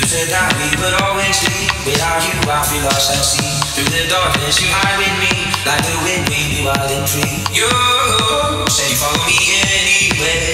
said that we would always be. Without you, I feel lost at sea. Through the darkness, you hide with me, like the wind, we be wild and free. You say you follow me anywhere.